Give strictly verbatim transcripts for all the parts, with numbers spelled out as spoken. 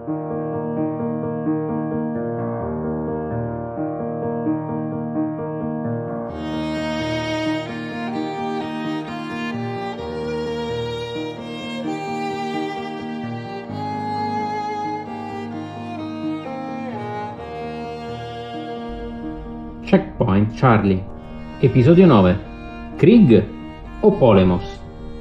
Checkpoint Charlie, episodio nove. Krieg o Polemos?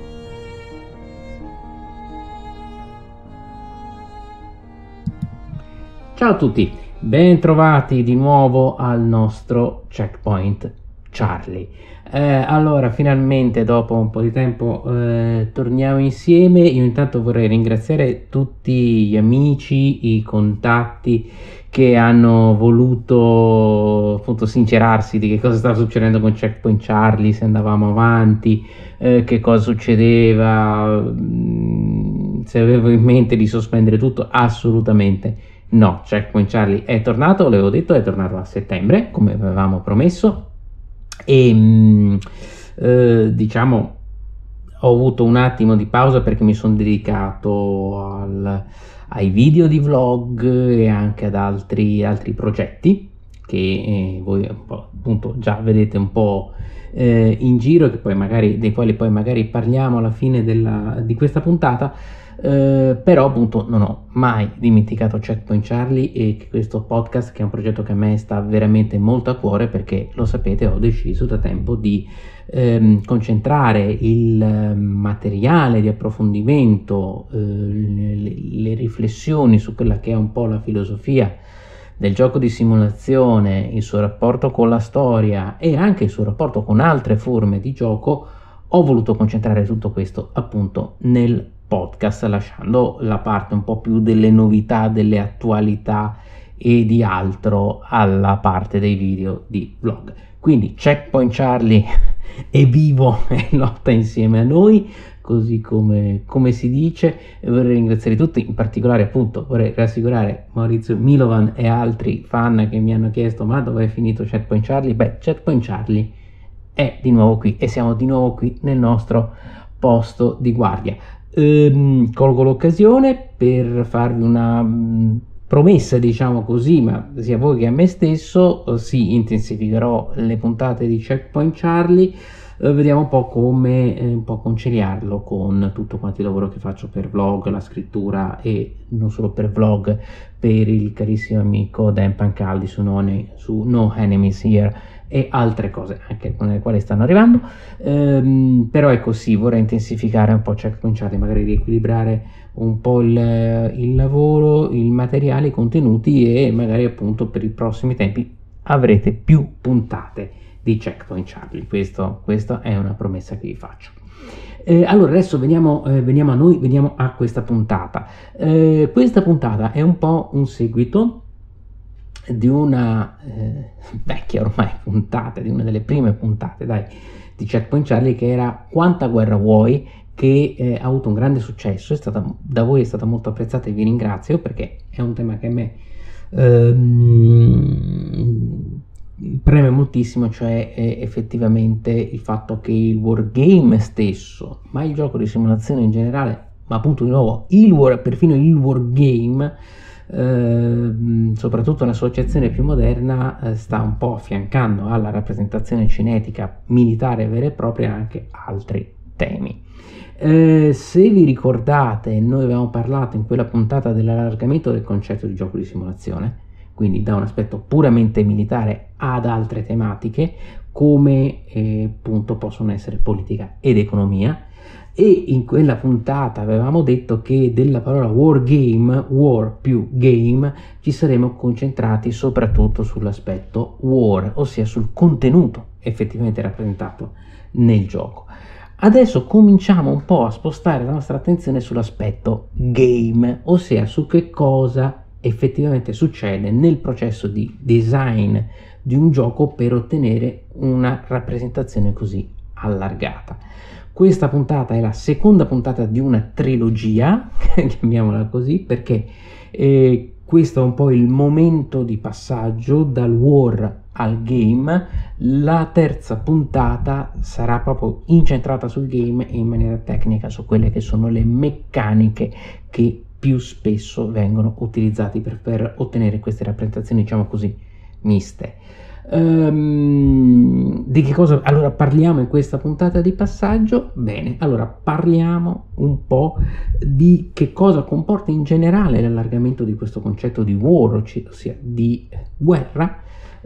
Ciao a tutti, ben trovati di nuovo al nostro Checkpoint Charlie. Eh, allora, finalmente dopo un po' di tempo eh, torniamo insieme. Io intanto vorrei ringraziare tutti gli amici, i contatti che hanno voluto appunto sincerarsi di che cosa stava succedendo con Checkpoint Charlie, se andavamo avanti, eh, che cosa succedeva, mh, se avevo in mente di sospendere tutto. Assolutamente no, Checkpoint Charlie è tornato, l'avevo detto, è tornato a settembre come avevamo promesso e mh, eh, diciamo ho avuto un attimo di pausa perché mi sono dedicato al ai video di vlog e anche ad altri, altri progetti che eh, voi appunto già vedete un po' eh, in giro, che poi magari, dei quali poi magari parliamo alla fine della, di questa puntata, eh, però appunto non ho mai dimenticato Checkpoint Charlie e questo podcast, che è un progetto che a me sta veramente molto a cuore, perché lo sapete, ho deciso da tempo di ehm, concentrare il eh, materiale di approfondimento, eh, le, le riflessioni su quella che è un po' la filosofia del gioco di simulazione, il suo rapporto con la storia e anche il suo rapporto con altre forme di gioco. Ho voluto concentrare tutto questo appunto nel podcast, lasciando la parte un po' più delle novità, delle attualità e di altro alla parte dei video di vlog. Quindi Checkpoint Charlie è vivo e lotta insieme a noi, così come, come si dice, e vorrei ringraziare tutti, in particolare appunto vorrei rassicurare Maurizio Milovan e altri fan che mi hanno chiesto: ma dove è finito Checkpoint Charlie? Beh, Checkpoint Charlie è di nuovo qui e siamo di nuovo qui nel nostro posto di guardia. Ehm, colgo l'occasione per farvi una mh, promessa, diciamo così, ma sia a voi che a me stesso: sì, intensificherò le puntate di Checkpoint Charlie. Eh, vediamo un po' come eh, un po' conciliarlo con tutto quanto il lavoro che faccio per vlog, la scrittura, e non solo per vlog, per il carissimo amico Dan Pancaldi su No, su No Enemies Here e altre cose anche con le quali stanno arrivando. Ehm, però ecco, sì, vorrei intensificare un po' Checkpoint Charlie, magari riequilibrare un po' il, il lavoro, il materiale, i contenuti, e magari appunto per i prossimi tempi avrete più puntate di Checkpoint Charlie. Questo, questa è una promessa che vi faccio. Eh, allora adesso veniamo, eh, veniamo a noi, veniamo a questa puntata. Eh, questa puntata è un po' un seguito di una eh, vecchia ormai puntata, di una delle prime puntate dai, di Checkpoint Charlie, che era Quanta guerra vuoi, che eh, ha avuto un grande successo, è stata, da voi è stata molto apprezzata e vi ringrazio, perché è un tema che a me ehm, preme moltissimo, cioè eh, effettivamente il fatto che il wargame stesso, ma il gioco di simulazione in generale, ma appunto di nuovo il war, perfino il wargame, eh, soprattutto l'associazione più moderna, eh, sta un po' affiancando alla rappresentazione cinetica militare vera e propria anche altri temi. Eh, se vi ricordate, noi avevamo parlato in quella puntata dell'allargamento del concetto di gioco di simulazione, quindi da un aspetto puramente militare ad altre tematiche come eh, appunto possono essere politica ed economia, e in quella puntata avevamo detto che della parola wargame, war più game, ci saremmo concentrati soprattutto sull'aspetto war, ossia sul contenuto effettivamente rappresentato nel gioco. Adesso cominciamo un po' a spostare la nostra attenzione sull'aspetto game, ossia su che cosa effettivamente succede nel processo di design di un gioco per ottenere una rappresentazione così allargata. Questa puntata è la seconda puntata di una trilogia, chiamiamola così, perché eh, questo è un po' il momento di passaggio dal war al game. La terza puntata sarà proprio incentrata sul game e in maniera tecnica su quelle che sono le meccaniche che più spesso vengono utilizzati per, per ottenere queste rappresentazioni, diciamo così, miste. Um, di che cosa allora parliamo in questa puntata di passaggio? Bene, allora parliamo un po' di che cosa comporta in generale l'allargamento di questo concetto di war, ossia di guerra,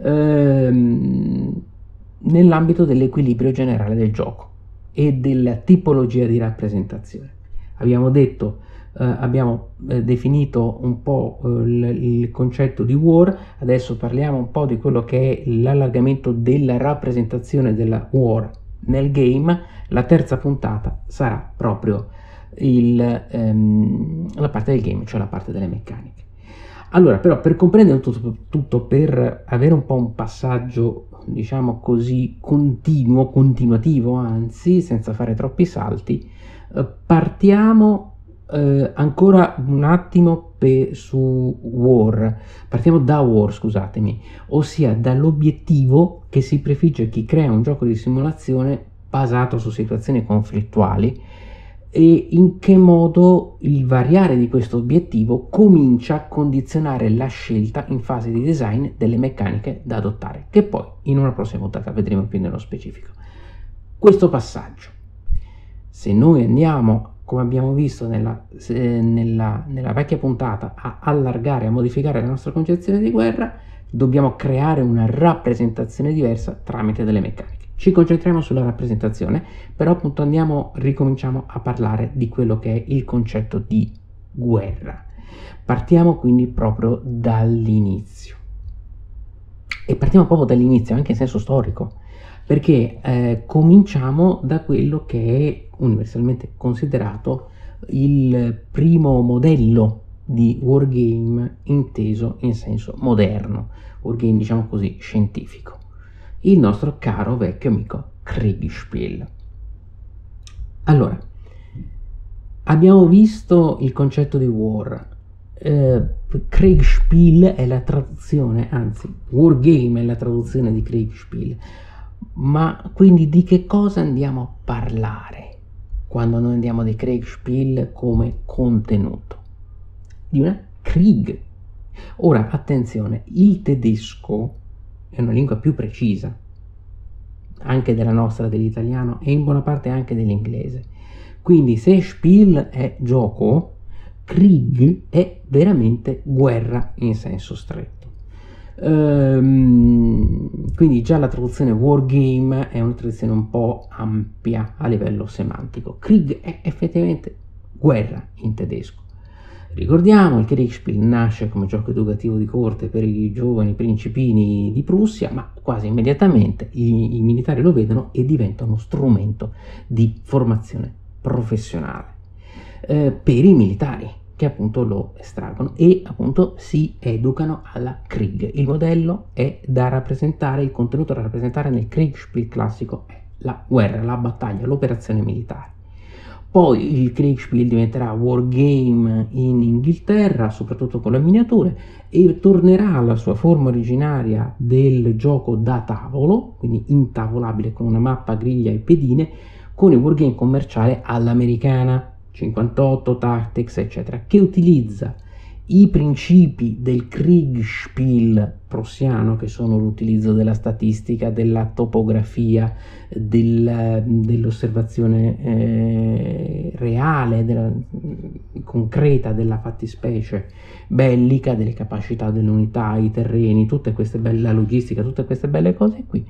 ehm, nell'ambito dell'equilibrio generale del gioco e della tipologia di rappresentazione. Abbiamo detto Uh, abbiamo uh, definito un po' uh, il, il concetto di war, adesso parliamo un po' di quello che è l'allargamento della rappresentazione della war nel game. La terza puntata sarà proprio il, um, la parte del game, cioè la parte delle meccaniche. Allora, però, per comprendere tutto, tutto, per avere un po' un passaggio, diciamo così, continuo, continuativo, anzi, senza fare troppi salti, uh, partiamo Uh, ancora un attimo pe- su war, partiamo da war, scusatemi, ossia dall'obiettivo che si prefigge chi crea un gioco di simulazione basato su situazioni conflittuali e in che modo il variare di questo obiettivo comincia a condizionare la scelta in fase di design delle meccaniche da adottare, che poi in una prossima puntata vedremo più nello specifico. Questo passaggio, se noi andiamo, come abbiamo visto nella, eh, nella, nella vecchia puntata, a allargare, a modificare la nostra concezione di guerra, dobbiamo creare una rappresentazione diversa tramite delle meccaniche. Ci concentriamo sulla rappresentazione, però appunto andiamo, ricominciamo a parlare di quello che è il concetto di guerra. Partiamo quindi proprio dall'inizio. E partiamo proprio dall'inizio, anche in senso storico, perché eh, cominciamo da quello che è universalmente considerato il primo modello di wargame inteso in senso moderno, wargame diciamo così scientifico, il nostro caro vecchio amico Kriegspiel. Allora, abbiamo visto il concetto di war. eh, Kriegspiel è la traduzione, anzi wargame è la traduzione di Kriegspiel. Ma quindi di che cosa andiamo a parlare quando noi andiamo di Kriegspiel come contenuto? Di una Krieg. Ora, attenzione, il tedesco è una lingua più precisa, anche della nostra, dell'italiano e in buona parte anche dell'inglese. Quindi se Spiel è gioco, Krieg è veramente guerra in senso stretto. Um, quindi già la traduzione wargame è una traduzione un po' ampia a livello semantico. Krieg è effettivamente guerra in tedesco. Ricordiamo, il Kriegspiel nasce come gioco educativo di corte per i giovani principini di Prussia, ma quasi immediatamente i, i militari lo vedono e diventa uno strumento di formazione professionale eh, per i militari, che appunto lo estraggono e appunto si educano alla Krieg. Il modello è da rappresentare, il contenuto da rappresentare nel Kriegspiel classico è la guerra, la battaglia, l'operazione militare. Poi il Kriegspiel diventerà wargame in Inghilterra, soprattutto con le miniature, e tornerà alla sua forma originaria del gioco da tavolo, quindi intavolabile con una mappa, griglia e pedine, con il wargame commerciale all'americana, cinquantotto, Tactics, eccetera, che utilizza i principi del Kriegspiel prussiano, che sono l'utilizzo della statistica, della topografia, del, dell'osservazione eh, reale, della, concreta della fattispecie bellica, delle capacità delle unità, i terreni, tutte queste belle, la logistica, tutte queste belle cose qui,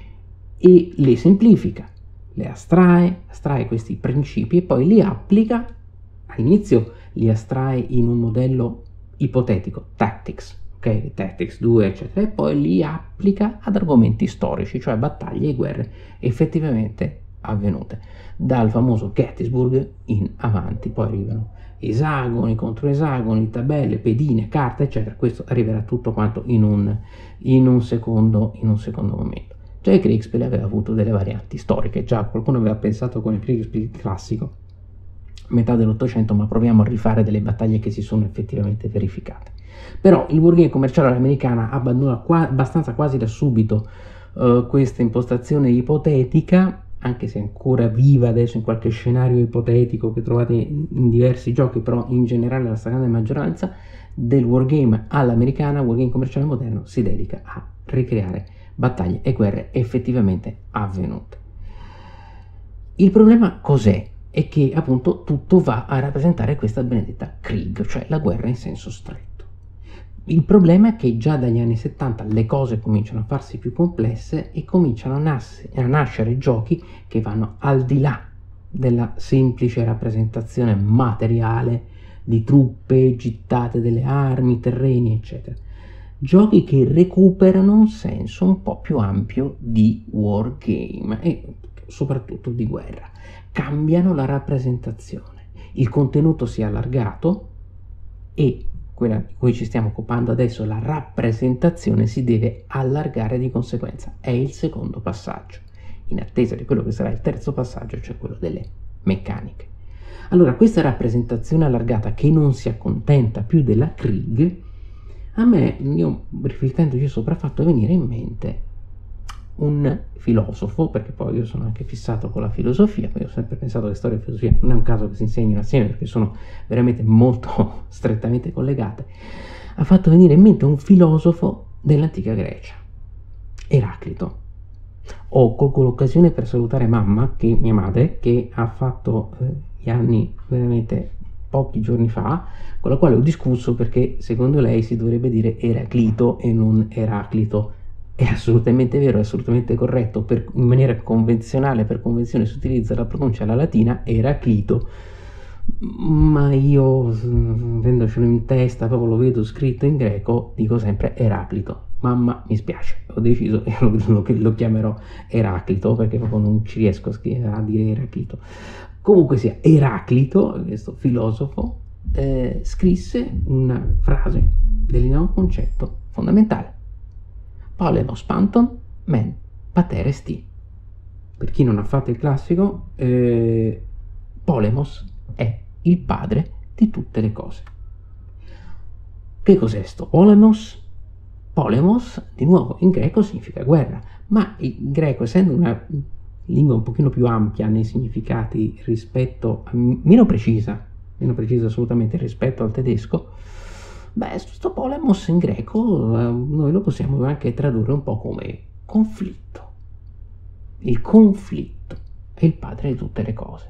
e le semplifica, le astrae, astrae questi principi e poi li applica. All'inizio li astrae in un modello ipotetico, Tactics, ok, Tactics due, eccetera, e poi li applica ad argomenti storici, cioè battaglie e guerre effettivamente avvenute. Dal famoso Gettysburg in avanti, poi arrivano esagoni contro esagoni, tabelle, pedine, carte, eccetera. Questo arriverà tutto quanto in un, in un secondo, in un secondo momento. Già il Kriegspiel aveva avuto delle varianti storiche, già qualcuno aveva pensato con il Kriegspiel classico, metà dell'Ottocento, ma proviamo a rifare delle battaglie che si sono effettivamente verificate. Però il wargame commerciale all'americana abbandona qua, abbastanza quasi da subito uh, questa impostazione ipotetica, anche se ancora viva adesso in qualche scenario ipotetico che trovate in diversi giochi, però in generale la stragrande maggioranza del wargame all'americana, wargame commerciale moderno, si dedica a ricreare battaglie e guerre effettivamente avvenute. Il problema cos'è? È che appunto tutto va a rappresentare questa benedetta Krieg, cioè la guerra in senso stretto. Il problema è che già dagli anni settanta le cose cominciano a farsi più complesse e cominciano a, nas- a nascere giochi che vanno al di là della semplice rappresentazione materiale di truppe, gittate delle armi, terreni, eccetera. Giochi che recuperano un senso un po' più ampio di wargame e soprattutto di guerra. Cambiano la rappresentazione, il contenuto si è allargato e quella di cui ci stiamo occupando adesso, la rappresentazione, si deve allargare di conseguenza. È il secondo passaggio, in attesa di quello che sarà il terzo passaggio, cioè quello delle meccaniche. Allora, questa rappresentazione allargata che non si accontenta più della Krieg, a me, io riflettendoci sopra, ha fatto venire in mente un filosofo, perché poi io sono anche fissato con la filosofia, io ho sempre pensato che storia e filosofia non è un caso che si insegnino assieme perché sono veramente molto strettamente collegate. Ha fatto venire in mente un filosofo dell'antica Grecia, Eraclito. Ho colgo l'occasione per salutare mamma, che mia madre, che ha fatto eh, gli anni veramente pochi giorni fa, con la quale ho discusso perché secondo lei si dovrebbe dire Eraclito e non Eraclito. È assolutamente vero, è assolutamente corretto, per, in maniera convenzionale, per convenzione si utilizza la pronuncia alla latina Eraclito, ma io, avendocelo in testa, proprio lo vedo scritto in greco, dico sempre Eraclito. Mamma, mi spiace, ho deciso e lo, lo, lo chiamerò Eraclito perché proprio non ci riesco a dire Eraclito. Comunque sia, Eraclito, questo filosofo, eh, scrisse una frase, delineò un concetto fondamentale. Polemos panton men pater esti. Per chi non ha fatto il classico, eh, Polemos è il padre di tutte le cose. Che cos'è sto Polemos? Polemos, di nuovo, in greco significa guerra, ma il greco, essendo una lingua un pochino più ampia nei significati rispetto a, meno precisa, meno precisa assolutamente rispetto al tedesco, beh, questo polemos in greco eh, noi lo possiamo anche tradurre un po' come conflitto. Il conflitto è il padre di tutte le cose.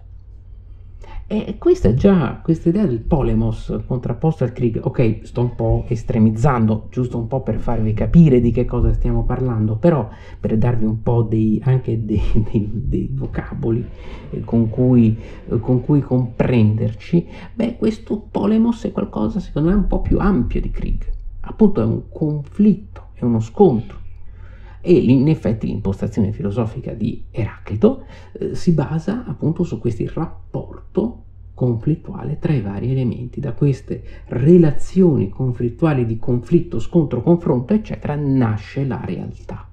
E questa è già, questa idea del polemos contrapposto al Krieg, ok, sto un po' estremizzando, giusto un po' per farvi capire di che cosa stiamo parlando, però per darvi un po' dei, anche dei, dei, dei vocaboli eh, con, cui, eh, con cui comprenderci, beh, questo polemos è qualcosa secondo me un po' più ampio di Krieg, appunto è un conflitto, è uno scontro. E in effetti l'impostazione filosofica di Eraclito eh, si basa appunto su questo rapporto conflittuale tra i vari elementi. Da queste relazioni conflittuali di conflitto, scontro, confronto, eccetera, nasce la realtà.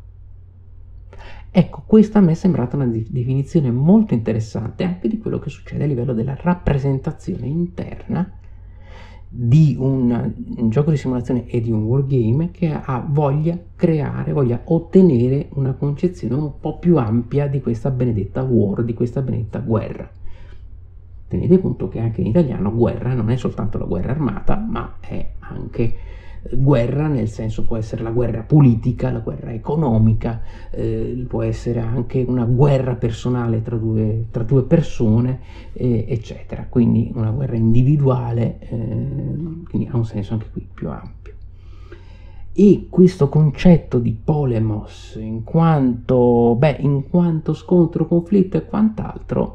Ecco, questa a me è sembrata una definizione molto interessante anche di quello che succede a livello della rappresentazione interna di un, un gioco di simulazione e di un wargame che ha voglia creare, voglia ottenere una concezione un po' più ampia di questa benedetta war, di questa benedetta guerra. Tenete conto che anche in italiano guerra non è soltanto la guerra armata, ma è anche guerra nel senso può essere la guerra politica, la guerra economica, eh, può essere anche una guerra personale tra due, tra due persone, eh, eccetera. Quindi una guerra individuale, eh, quindi ha un senso anche qui più ampio. E questo concetto di polemos in quanto, beh, in quanto scontro, conflitto e quant'altro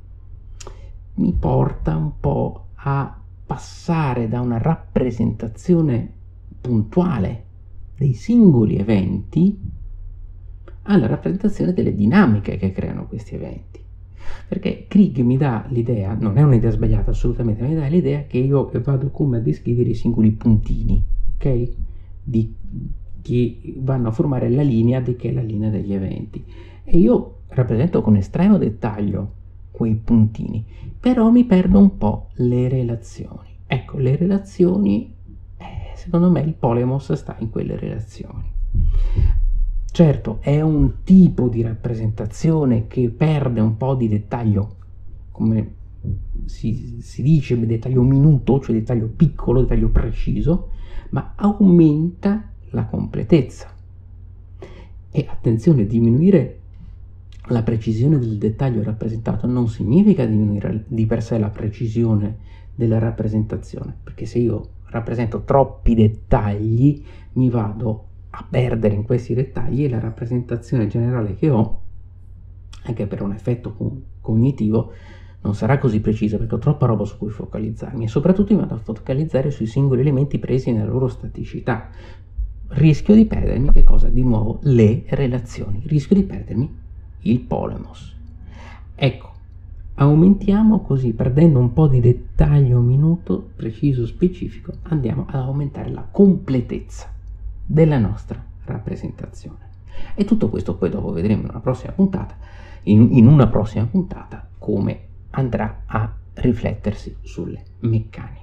mi porta un po' a passare da una rappresentazione puntuale dei singoli eventi alla rappresentazione delle dinamiche che creano questi eventi. Perché Krieg mi dà l'idea, non è un'idea sbagliata assolutamente, ma mi dà l'idea che io vado come a descrivere i singoli puntini, ok? Di, che vanno a formare la linea di che è la linea degli eventi. E io rappresento con estremo dettaglio quei puntini, però mi perdo un po' le relazioni. Ecco, le relazioni, eh, secondo me il polemos sta in quelle relazioni. Certo, è un tipo di rappresentazione che perde un po' di dettaglio, come si, si dice, dettaglio minuto, cioè dettaglio piccolo, dettaglio preciso, ma aumenta la completezza. E attenzione, diminuire la precisione del dettaglio rappresentato non significa diminuire di per sé la precisione della rappresentazione, perché se io rappresento troppi dettagli mi vado a perdere in questi dettagli e la rappresentazione generale che ho, anche per un effetto cognitivo, non sarà così precisa perché ho troppa roba su cui focalizzarmi e soprattutto mi vado a focalizzare sui singoli elementi presi nella loro staticità. Rischio di perdermi, che cosa? Di nuovo, le relazioni. Rischio di perdermi il polemos. Ecco, aumentiamo così, perdendo un po' di dettaglio minuto, preciso, specifico, andiamo ad aumentare la completezza della nostra rappresentazione. E tutto questo poi dopo vedremo in una prossima puntata, in, in una prossima puntata, come andrà a riflettersi sulle meccaniche.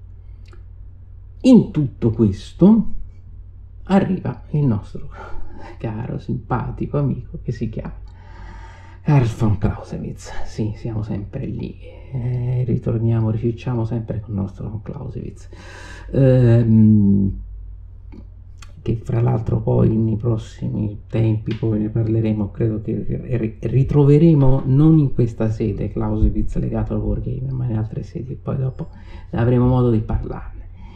In tutto questo arriva il nostro caro, simpatico amico che si chiama Karl von Clausewitz. Sì, siamo sempre lì, eh, ritorniamo, ricicciamo sempre con il nostro von Clausewitz, ehm, che fra l'altro poi nei prossimi tempi, poi ne parleremo, credo che ritroveremo non in questa sede Clausewitz legato al wargame, ma in altre sedi, e poi dopo avremo modo di parlarne.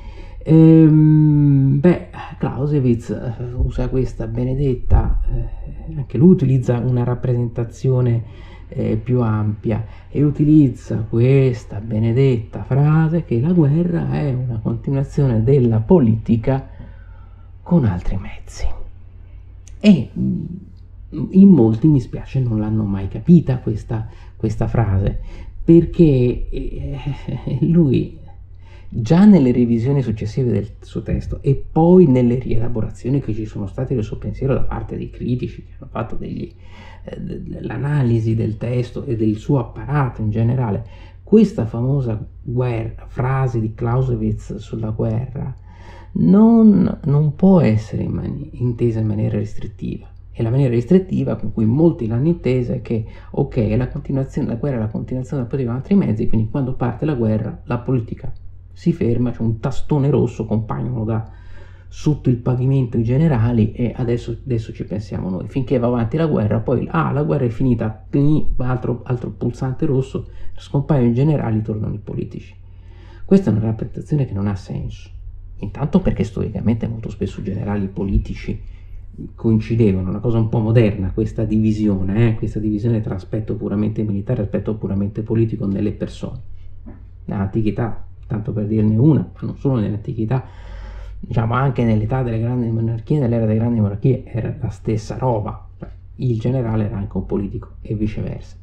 Ehm, beh, Clausewitz eh, usa questa benedetta, eh, anche lui utilizza una rappresentazione eh, più ampia e utilizza questa benedetta frase che la guerra è una continuazione della politica con altri mezzi. E in molti, mi spiace, non l'hanno mai capita questa, questa frase, perché eh, lui già nelle revisioni successive del suo testo e poi nelle rielaborazioni che ci sono state del suo pensiero da parte dei critici che hanno fatto degli, eh, l'analisi del testo e del suo apparato in generale, questa famosa guerra, frase di Clausewitz sulla guerra non, non può essere in mani- intesa in maniera restrittiva. E la maniera restrittiva con cui molti l'hanno intesa è che, ok, è la continuazione, la guerra è la continuazione della politica con altri mezzi, quindi quando parte la guerra la politica si ferma, c'è un tastone rosso, compaiono da sotto il pavimento i generali e adesso, adesso ci pensiamo noi, finché va avanti la guerra, poi ah, la guerra è finita, altro, altro pulsante rosso, scompaiono i generali, tornano i politici. Questa è una rappresentazione che non ha senso, intanto perché storicamente molto spesso i generali politici coincidevano, una cosa un po' moderna questa divisione, eh? questa divisione tra aspetto puramente militare e aspetto puramente politico nelle persone. Nell'antichità, tanto per dirne una, ma non solo nell'antichità, diciamo anche nell'età delle grandi monarchie, nell'era delle grandi monarchie era la stessa roba, cioè, il generale era anche un politico e viceversa.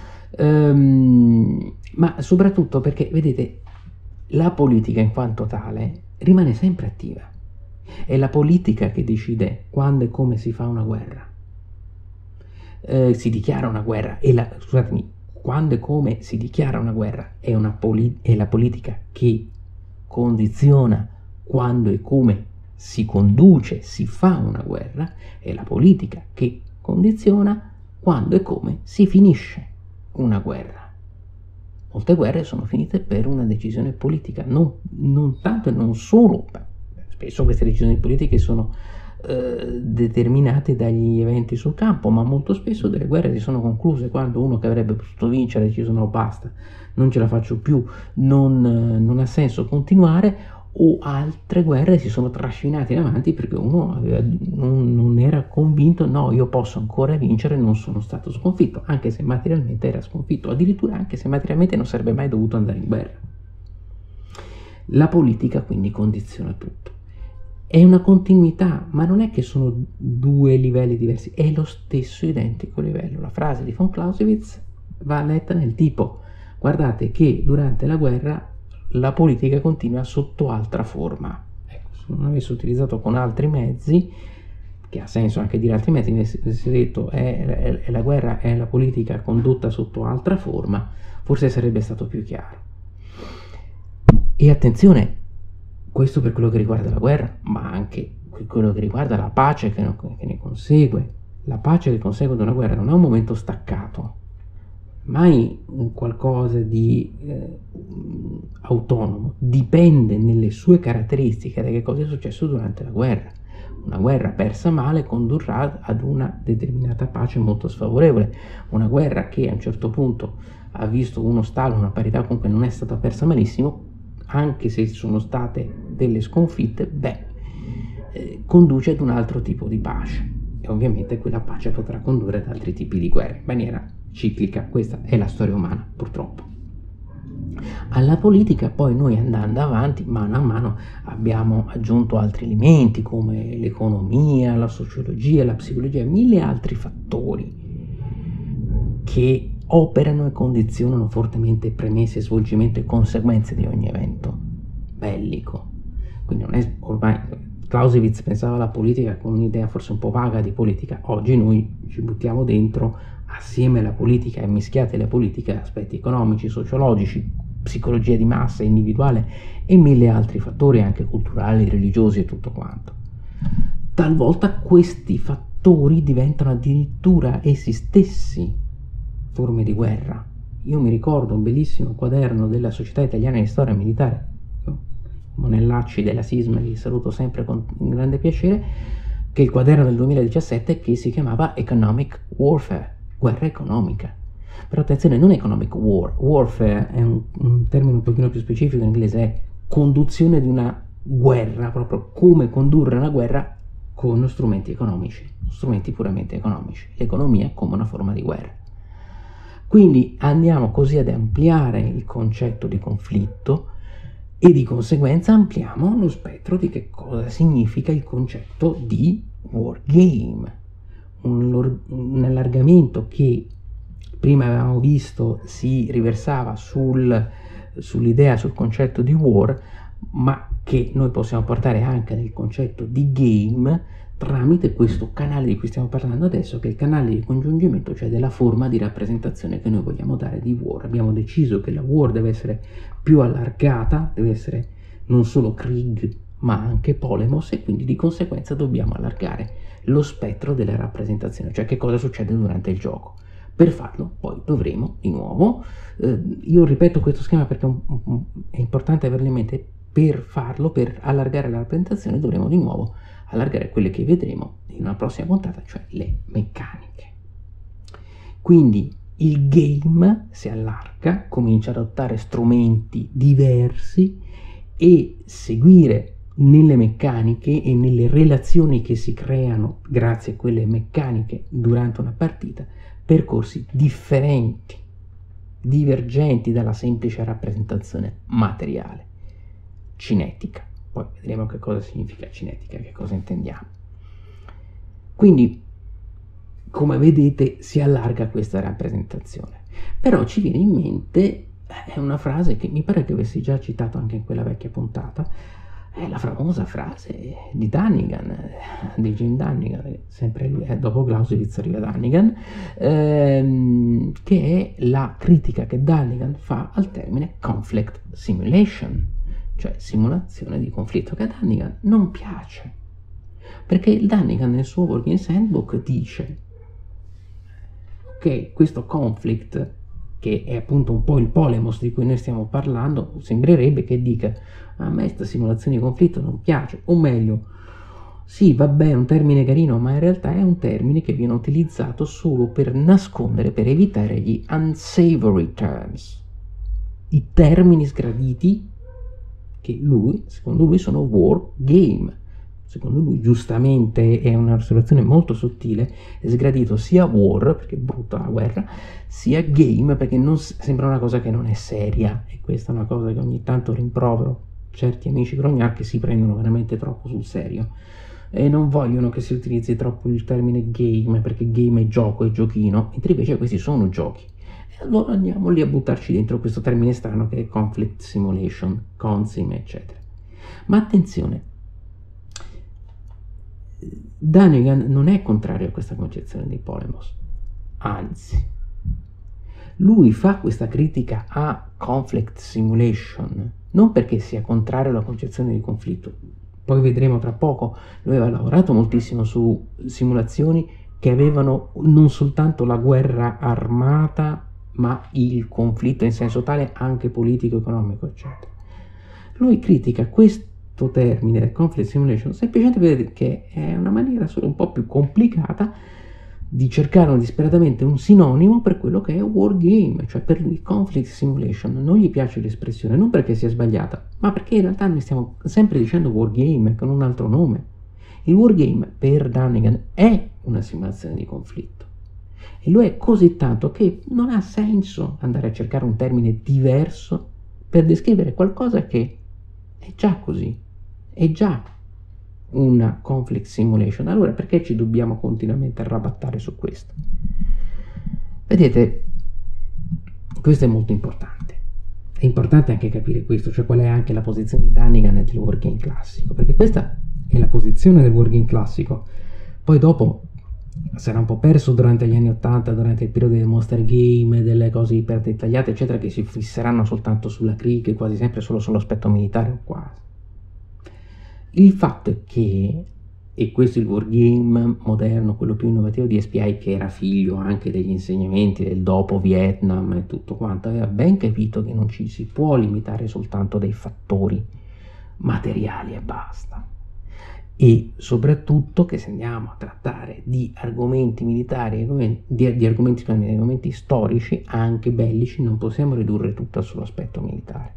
Ehm, ma soprattutto perché, vedete, la politica in quanto tale rimane sempre attiva, è la politica che decide quando e come si fa una guerra, eh, si dichiara una guerra, e la, scusatemi, quando e come si dichiara una guerra è, una poli- è la politica che condiziona quando e come si conduce, si fa una guerra, è la politica che condiziona quando e come si finisce una guerra. Molte guerre sono finite per una decisione politica, non, non tanto e non solo, spesso queste decisioni politiche sono eh, determinate dagli eventi sul campo, ma molto spesso delle guerre si sono concluse quando uno che avrebbe potuto vincere ha deciso no, basta, non ce la faccio più, non, non ha senso continuare, o altre guerre si sono trascinate in avanti perché uno aveva, non, non era convinto, no, io posso ancora vincere, non sono stato sconfitto, anche se materialmente era sconfitto, addirittura anche se materialmente non sarebbe mai dovuto andare in guerra. La politica quindi condiziona tutto. È una continuità, ma non è che sono due livelli diversi, è lo stesso identico livello. La frase di von Clausewitz va letta nel tipo: guardate che durante la guerra la politica continua sotto altra forma. Ecco, se non avessi utilizzato con altri mezzi, che ha senso anche dire altri mezzi, mi si è detto è, è, è la guerra è la politica condotta sotto altra forma, forse sarebbe stato più chiaro. E attenzione, questo per quello che riguarda la guerra, ma anche quello che riguarda la pace che, che ne consegue. La pace che consegue da una guerra non è un momento staccato, mai un qualcosa di eh, autonomo, dipende nelle sue caratteristiche da che cosa è successo durante la guerra. Una guerra persa male condurrà ad una determinata pace molto sfavorevole. Una guerra che a un certo punto ha visto uno stallo, una parità, comunque non è stata persa malissimo, anche se sono state delle sconfitte, beh, eh, conduce ad un altro tipo di pace. E ovviamente quella pace potrà condurre ad altri tipi di guerre, in maniera ciclica. Questa è la storia umana, purtroppo. Alla politica poi noi, andando avanti, mano a mano abbiamo aggiunto altri elementi come l'economia, la sociologia, la psicologia, mille altri fattori che operano e condizionano fortemente premesse, svolgimento e conseguenze di ogni evento bellico. Quindi non è ormai... Clausewitz pensava alla politica con un'idea forse un po' vaga di politica. Oggi noi ci buttiamo dentro, assieme alla politica e mischiate alla politica, aspetti economici, sociologici, psicologia di massa, individuale e mille altri fattori anche culturali, religiosi e tutto quanto. Talvolta questi fattori diventano addirittura essi stessi forme di guerra. Io mi ricordo un bellissimo quaderno della Società Italiana di Storia Militare, Monellacci della Sisma, li saluto sempre con grande piacere, che è il quaderno del duemiladiciassette, che si chiamava Economic Warfare, guerra economica. Però attenzione, non economic war, warfare è un, un termine un pochino più specifico, in inglese è conduzione di una guerra, proprio come condurre una guerra con strumenti economici, strumenti puramente economici, l'economia come una forma di guerra. Quindi andiamo così ad ampliare il concetto di conflitto e di conseguenza ampliamo lo spettro di che cosa significa il concetto di wargame, un, un allargamento che prima avevamo visto si riversava sul, sull'idea, sul concetto di war, ma che noi possiamo portare anche nel concetto di game tramite questo canale di cui stiamo parlando adesso, che è il canale di congiungimento, cioè della forma di rappresentazione che noi vogliamo dare di war. Abbiamo deciso che la war deve essere più allargata, deve essere non solo Krieg ma anche Polemos, e quindi di conseguenza dobbiamo allargare lo spettro della rappresentazione, cioè che cosa succede durante il gioco. Per farlo poi dovremo di nuovo, eh, io ripeto questo schema perché un, un, è importante averlo in mente, per farlo, per allargare la rappresentazione dovremo di nuovo allargare quelle che vedremo in una prossima puntata, cioè le meccaniche. Quindi il game si allarga, comincia ad adottare strumenti diversi e seguire nelle meccaniche e nelle relazioni che si creano grazie a quelle meccaniche durante una partita percorsi differenti, divergenti dalla semplice rappresentazione materiale, cinetica. Poi vedremo che cosa significa cinetica, che cosa intendiamo. Quindi, come vedete, si allarga questa rappresentazione. Però ci viene in mente, è una frase che mi pare che avessi già citato anche in quella vecchia puntata, è la famosa frase di Dunnigan, di Jim Dunnigan, sempre lui, eh, dopo Clausewitz arriva Dunnigan, ehm, che è la critica che Dunnigan fa al termine conflict simulation, cioè simulazione di conflitto, che a Dunnigan non piace, perché il Dunnigan nel suo Working Handbook dice che questo conflict, che è appunto un po' il polemos di cui noi stiamo parlando, sembrerebbe che dica a me questa simulazione di conflitto non piace, o meglio, sì, vabbè, è un termine carino, ma in realtà è un termine che viene utilizzato solo per nascondere, per evitare gli unsavory terms, i termini sgraditi che lui, secondo lui, sono war game. Secondo lui, giustamente, è una osservazione molto sottile, è sgradito sia war, perché è brutta la guerra, sia game, perché non, sembra una cosa che non è seria, e questa è una cosa che ogni tanto rimprovero certi amici grognard che si prendono veramente troppo sul serio e non vogliono che si utilizzi troppo il termine game, perché game è gioco, è giochino, mentre invece questi sono giochi. E allora andiamo lì a buttarci dentro questo termine strano che è conflict simulation, consim, eccetera. Ma attenzione, Dunnigan non è contrario a questa concezione dei polemos, anzi, lui fa questa critica a conflict simulation non perché sia contrario alla concezione di conflitto, poi vedremo tra poco, lui aveva lavorato moltissimo su simulazioni che avevano non soltanto la guerra armata, ma il conflitto in senso tale anche politico, economico, eccetera. Lui critica questo termine, conflict simulation, semplicemente perché è una maniera solo un po' più complicata di cercare disperatamente un sinonimo per quello che è wargame, cioè per lui conflict simulation. Non gli piace l'espressione, non perché sia sbagliata, ma perché in realtà noi stiamo sempre dicendo wargame con un altro nome. Il wargame per Dunnigan è una simulazione di conflitto e lo è così tanto che non ha senso andare a cercare un termine diverso per descrivere qualcosa che è già così, è già una conflict simulation. Allora perché ci dobbiamo continuamente arrabattare su questo? Vedete, questo è molto importante. È importante anche capire questo, cioè qual è anche la posizione di Dunnigan e del wargame classico, perché questa è la posizione del wargame classico. Poi dopo sarà un po' perso durante gli anni ottanta, durante il periodo del monster game, delle cose iper dettagliate eccetera, che si fisseranno soltanto sulla cric, quasi sempre solo sull'aspetto militare o quasi. Il fatto è che, e questo è il wargame moderno, quello più innovativo di S P I, che era figlio anche degli insegnamenti del dopo Vietnam e tutto quanto, aveva ben capito che non ci si può limitare soltanto dai fattori materiali e basta. E soprattutto che se andiamo a trattare di argomenti militari, di, di argomenti, di argomenti storici, anche bellici, non possiamo ridurre tutto sull'aspetto militare.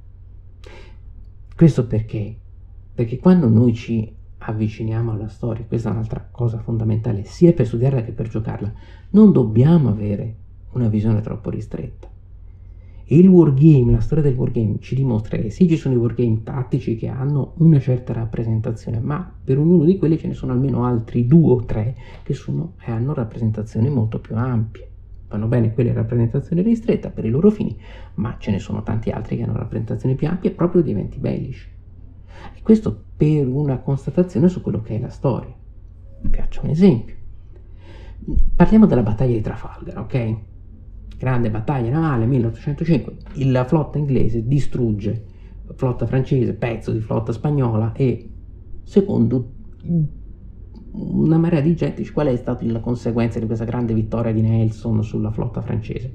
Questo perché? Perché quando noi ci avviciniamo alla storia, questa è un'altra cosa fondamentale, sia per studiarla che per giocarla, non dobbiamo avere una visione troppo ristretta. E il wargame, la storia del wargame ci dimostra che sì, ci sono i wargame tattici che hanno una certa rappresentazione, ma per ognuno di quelli ce ne sono almeno altri due o tre che sono, e hanno rappresentazioni molto più ampie. Vanno bene quelle rappresentazioni ristrette per i loro fini, ma ce ne sono tanti altri che hanno rappresentazioni più ampie proprio di eventi bellici. E questo per una constatazione su quello che è la storia. Vi faccio un esempio. Parliamo della battaglia di Trafalgar, ok? Grande battaglia navale, milleottocentocinque, la flotta inglese distrugge la flotta francese, pezzo di flotta spagnola e secondo una marea di gente qual è stata la conseguenza di questa grande vittoria di Nelson sulla flotta francese?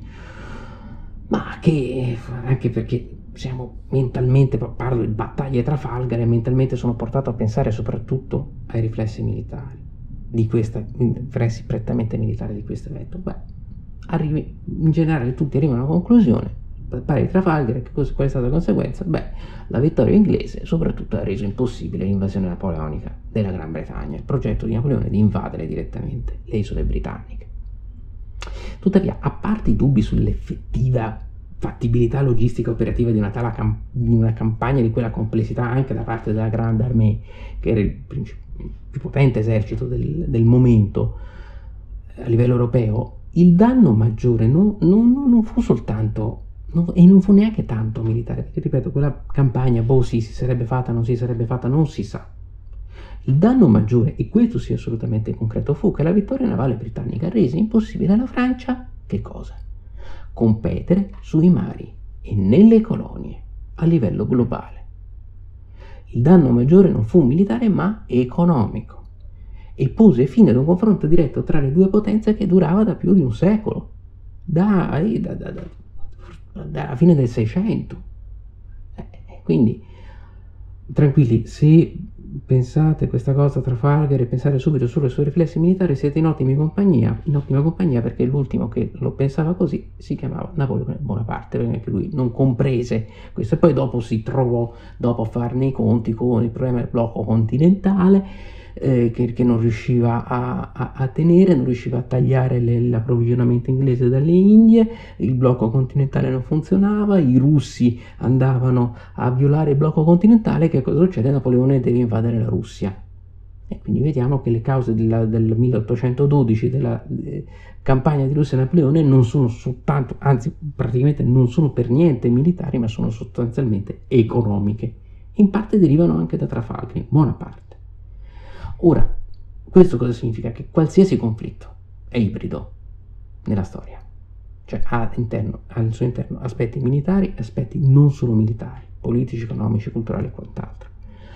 Ma che anche perché siamo mentalmente, parlo di battaglia di Trafalgar e mentalmente sono portato a pensare soprattutto ai riflessi militari di questa, riflessi prettamente militari di questo evento. Beh, arrivi, in generale tutti arrivano a una conclusione, battaglia di Trafalgar, che cosa, qual è stata la conseguenza? Beh, la vittoria inglese soprattutto ha reso impossibile l'invasione napoleonica della Gran Bretagna, il progetto di Napoleone di invadere direttamente le isole britanniche. Tuttavia, a parte i dubbi sull'effettiva fattibilità logistica operativa di una, tale cam- di una campagna di quella complessità anche da parte della Grande Armée, che era il, princip- il più potente esercito del, del momento a livello europeo, il danno maggiore non, non, non fu soltanto, non, e non fu neanche tanto militare, perché ripeto, quella campagna, boh sì, si sarebbe fatta, non si sarebbe fatta, non si sa. Il danno maggiore, e questo sia assolutamente concreto, fu che la vittoria navale britannica rese impossibile alla Francia, che cosa? Competere sui mari e nelle colonie a livello globale. Il danno maggiore non fu militare ma economico e pose fine ad un confronto diretto tra le due potenze che durava da più di un secolo, dalla da, da, da, da fine del Seicento. Eh, quindi tranquilli, se pensate questa cosa Trafalgar e pensare subito solo ai suoi riflessi militari, siete in ottima compagnia, in ottima compagnia perché l'ultimo che lo pensava così si chiamava Napoleone Bonaparte, perché anche lui non comprese questo e poi dopo si trovò dopo a farne i conti con il problema del blocco continentale, eh, che, che non riusciva a, a, a tenere, non riusciva a tagliare le, l'approvvigionamento inglese dalle Indie, il blocco continentale non funzionava, i russi andavano a violare il blocco continentale. Che cosa succede? Napoleone deve invadere la Russia e quindi vediamo che le cause della, del milleottocentododici della eh, campagna di Russia e Napoleone non sono soltanto, anzi praticamente non sono per niente militari, ma sono sostanzialmente economiche, in parte derivano anche da Trafalgar, in buona parte. Ora, questo cosa significa? Che qualsiasi conflitto è ibrido nella storia, cioè ha, interno, ha al suo interno aspetti militari e aspetti non solo militari, politici, economici, culturali e quant'altro.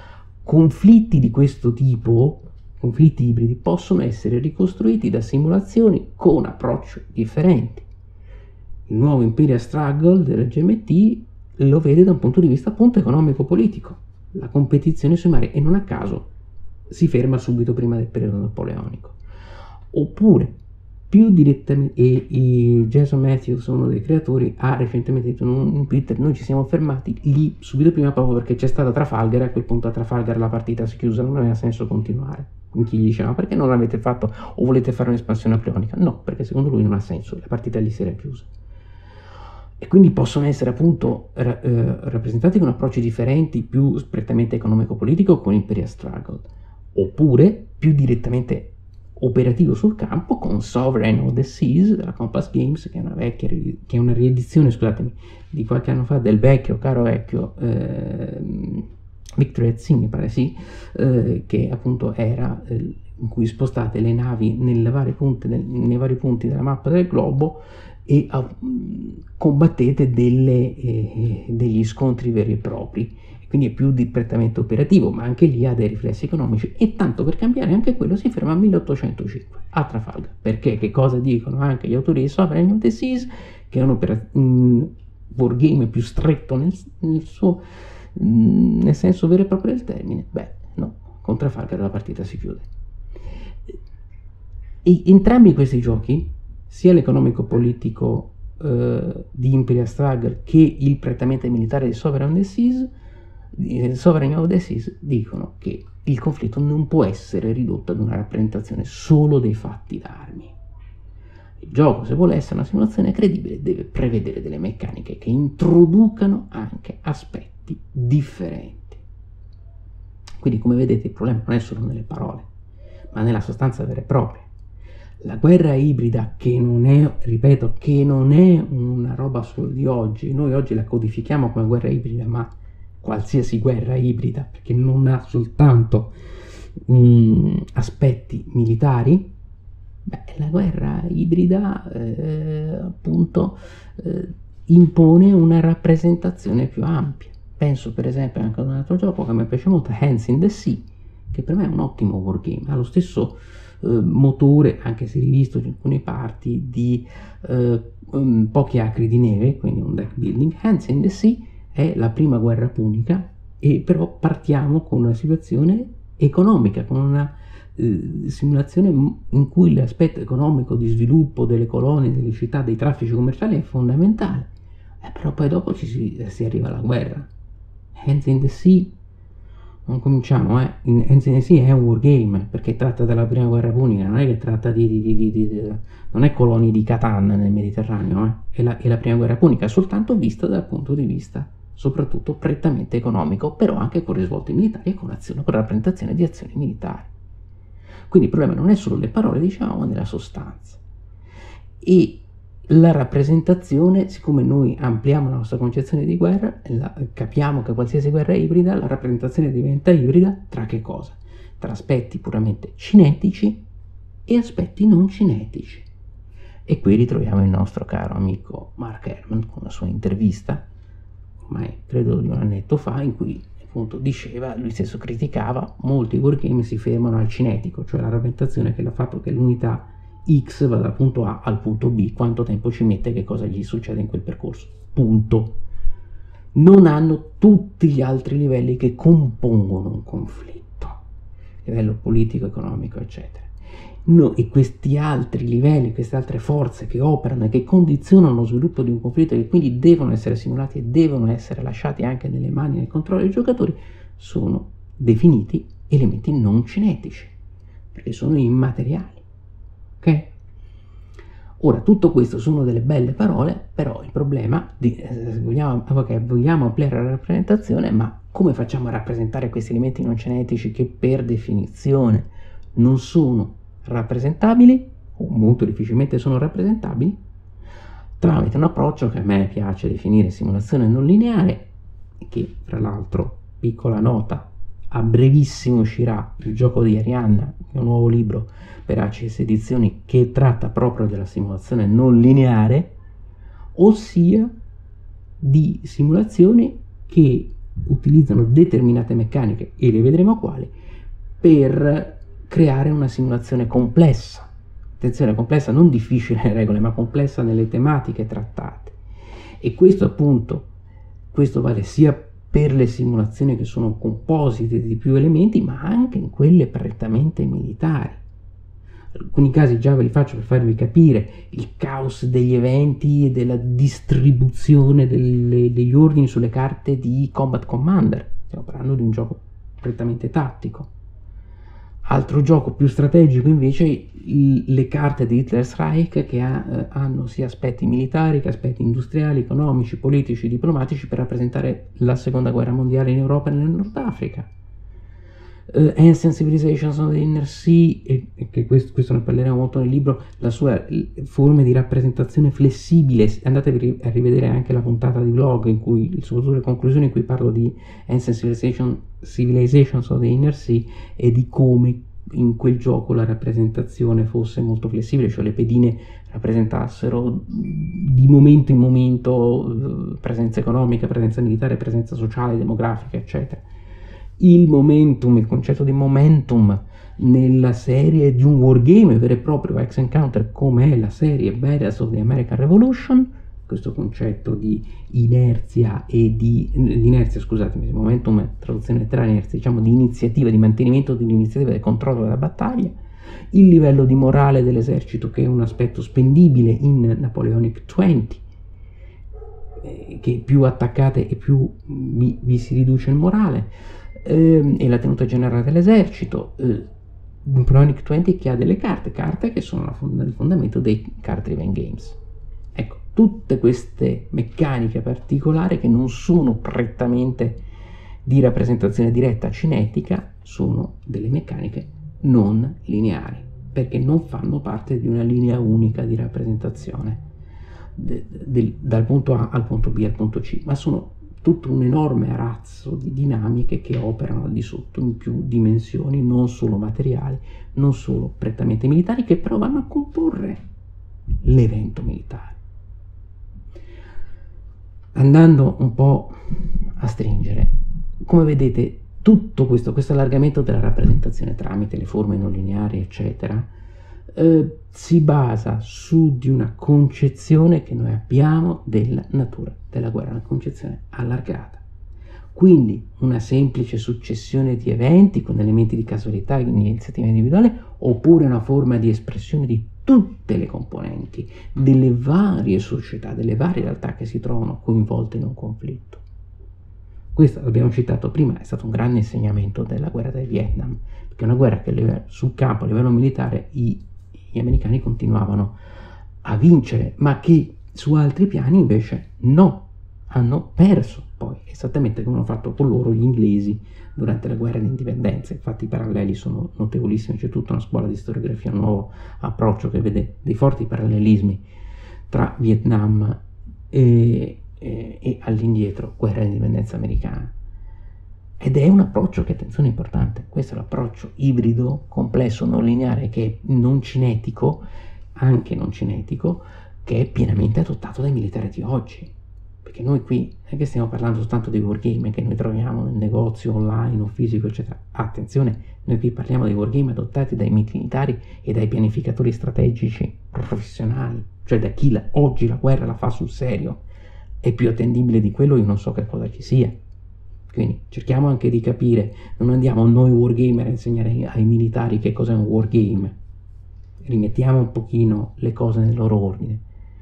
conflitti di questo tipo, conflitti ibridi, possono essere ricostruiti da simulazioni con approcci differenti. Il nuovo Imperial Struggle dell'G M T lo vede da un punto di vista appunto economico-politico, la competizione sui mari, e non a caso si ferma subito prima del periodo napoleonico. Oppure, più direttamente, e, e Jason Matthews, uno dei creatori, ha recentemente detto in Twitter: noi ci siamo fermati lì subito prima proprio perché c'è stata Trafalgar, e a quel punto a Trafalgar la partita si chiusa, non aveva senso continuare. In chi gli diceva: perché non l'avete fatto, o volete fare un'espansione napoleonica? No, perché secondo lui non ha senso, la partita lì si era chiusa. E quindi possono essere appunto ra- eh, rappresentati con approcci differenti, più prettamente economico-politico con Imperial Struggle, oppure più direttamente operativo sul campo con Sovereign of the Seas della Compass Games, che è una vecchia, che è una riedizione, scusatemi, di qualche anno fa del vecchio, caro vecchio eh, Victory at Sea, mi pare sì, eh, che appunto era eh, in cui spostate le navi nelle varie punti del, nei vari punti della mappa del globo e uh, combattete delle, eh, degli scontri veri e propri. Quindi è più di prettamente operativo, ma anche lì ha dei riflessi economici. E tanto per cambiare, anche quello si ferma a milleottocentocinque a Trafalgar. Perché? Che cosa dicono anche gli autori di Sovereign of the Seas? Che è un, un wargame più stretto nel, nel suo nel senso vero e proprio del termine. Beh, no, con Trafalgar la partita si chiude. E entrambi questi giochi, sia l'economico-politico eh, di Imperial Struggle che il prettamente militare di Sovereign of the Seas, Sovereign of the Seas, dicono che il conflitto non può essere ridotto ad una rappresentazione solo dei fatti d'armi. Il gioco, se vuole essere una simulazione credibile, deve prevedere delle meccaniche che introducano anche aspetti differenti. Quindi, come vedete, il problema non è solo nelle parole, ma nella sostanza vera e propria. La guerra ibrida, che non è, ripeto, che non è una roba solo di oggi, noi oggi la codifichiamo come guerra ibrida, ma qualsiasi guerra ibrida, perché non ha soltanto mh, aspetti militari, beh, la guerra ibrida eh, appunto eh, impone una rappresentazione più ampia. Penso per esempio anche ad un altro gioco che mi piace molto, Hands in the Sea, che per me è un ottimo wargame, ha lo stesso eh, motore, anche se rivisto in alcune parti, di eh, um, Pochi acri di neve, quindi un deck building. Hands in the Sea è la prima guerra punica, e però partiamo con una situazione economica, con una eh, simulazione in cui l'aspetto economico di sviluppo delle colonie, delle città, dei traffici commerciali è fondamentale. Eh, però poi dopo ci si, si arriva alla guerra. Hands in the Sea, non cominciamo, eh. In Hands in the Sea è un wargame, perché tratta della prima guerra punica, non è che tratta di, di, di, di, di non è colonie di Catan nel Mediterraneo, eh. È, la, è la prima guerra punica, soltanto vista dal punto di vista soprattutto prettamente economico, però anche con risvolti militari e con azione, con rappresentazione di azioni militari. Quindi il problema non è solo le parole, diciamo, ma nella sostanza. E la rappresentazione, siccome noi ampliamo la nostra concezione di guerra, la, capiamo che qualsiasi guerra è ibrida, la rappresentazione diventa ibrida tra che cosa? Tra aspetti puramente cinetici e aspetti non cinetici. E qui ritroviamo il nostro caro amico Mark Herman con la sua intervista, ormai credo di un annetto fa, in cui appunto diceva, lui stesso criticava, molti wargame si fermano al cinetico, cioè la rappresentazione che l'ha fatto che l'unità X va dal punto A al punto B, quanto tempo ci mette, che cosa gli succede in quel percorso, punto. Non hanno tutti gli altri livelli che compongono un conflitto, livello politico, economico, eccetera. No, e questi altri livelli, queste altre forze che operano e che condizionano lo sviluppo di un conflitto, e che quindi devono essere simulati e devono essere lasciati anche nelle mani e nel controllo dei giocatori, sono definiti elementi non cinetici, perché sono immateriali. Ok? Ora, tutto questo sono delle belle parole, però il problema di, eh, vogliamo, okay, vogliamo ampliare la rappresentazione, ma come facciamo a rappresentare questi elementi non cinetici che per definizione non sono rappresentabili, o molto difficilmente sono rappresentabili, tramite un approccio che a me piace definire simulazione non lineare, che fra l'altro, piccola nota, a brevissimo uscirà il gioco di Arianna, che è un nuovo libro per A C S Edizioni che tratta proprio della simulazione non lineare, ossia di simulazioni che utilizzano determinate meccaniche, e le vedremo quali, per creare una simulazione complessa. Attenzione, complessa non difficile nelle regole, ma complessa nelle tematiche trattate. E questo appunto, questo vale sia per le simulazioni che sono composite di più elementi, ma anche in quelle prettamente militari. Alcuni casi già ve li faccio per farvi capire il caos degli eventi e della distribuzione delle, degli ordini sulle carte di Combat Commander. Stiamo parlando di un gioco prettamente tattico. Altro gioco più strategico invece, il, le carte di Hitler's Reich, che ha, eh, hanno sia aspetti militari che aspetti industriali, economici, politici, diplomatici, per rappresentare la seconda guerra mondiale in Europa e nel Nord Africa. Uh, Ancient Civilizations of the Inner Sea, e, e che questo, questo ne parleremo molto nel libro, la sua forma di rappresentazione flessibile. Andatevi a rivedere anche la puntata di vlog, in cui, soprattutto le conclusioni, in cui parlo di Ancient Civilization, Civilizations of the Inner Sea e di come in quel gioco la rappresentazione fosse molto flessibile, cioè le pedine rappresentassero di momento in momento presenza economica, presenza militare, presenza sociale, demografica, eccetera. Il momentum, il concetto di momentum nella serie di un wargame vero e proprio, X Encounter, come è la serie Badass of the American Revolution, questo concetto di inerzia e di, di inerzia, scusatemi, momentum è traduzione letterale, inerzia, diciamo di iniziativa, di mantenimento dell'iniziativa, del controllo della battaglia, il livello di morale dell'esercito, che è un aspetto spendibile in Napoleonic venti, eh, che più attaccate e più vi, vi si riduce il morale, eh, e la tenuta generale dell'esercito. eh, Napoleonic venti che ha delle carte, carte che sono la fond- il fondamento dei card driven games. Ecco, tutte queste meccaniche particolari, che non sono prettamente di rappresentazione diretta cinetica, sono delle meccaniche non lineari, perché non fanno parte di una linea unica di rappresentazione de, de, dal punto A al punto B al punto C, ma sono tutto un enorme arazzo di dinamiche che operano al di sotto in più dimensioni, non solo materiali, non solo prettamente militari, che però vanno a comporre l'evento militare. Andando un po' a stringere, come vedete, tutto questo, questo allargamento della rappresentazione tramite le forme non lineari, eccetera, eh, si basa su di una concezione che noi abbiamo della natura della guerra, una concezione allargata. Quindi una semplice successione di eventi con elementi di casualità e di iniziativa individuale, oppure una forma di espressione di tutte le componenti delle varie società, delle varie realtà che si trovano coinvolte in un conflitto. Questo, l'abbiamo citato prima, è stato un grande insegnamento della guerra del Vietnam, perché è una guerra che sul campo, a livello militare, i, gli americani continuavano a vincere, ma che su altri piani invece no, hanno perso poi, esattamente come hanno fatto con loro gli inglesi durante la guerra di indipendenza. Infatti i paralleli sono notevolissimi, c'è tutta una scuola di storiografia, un nuovo approccio che vede dei forti parallelismi tra Vietnam e, e, e all'indietro guerra di indipendenza americana. Ed è un approccio che, attenzione, è importante. Questo è l'approccio ibrido, complesso, non lineare, che è non cinetico, anche non cinetico, che è pienamente adottato dai militari di oggi. Perché noi qui non è che stiamo parlando soltanto di wargame che noi troviamo nel negozio online o fisico, eccetera. Attenzione, noi qui parliamo di wargame adottati dai militari e dai pianificatori strategici professionali, cioè da chi la, oggi la guerra la fa sul serio. È più attendibile di quello, io non so che cosa ci sia. Quindi cerchiamo anche di capire, non andiamo noi wargamer a insegnare ai, ai militari che cos'è un wargame. Rimettiamo un pochino le cose nel loro ordine.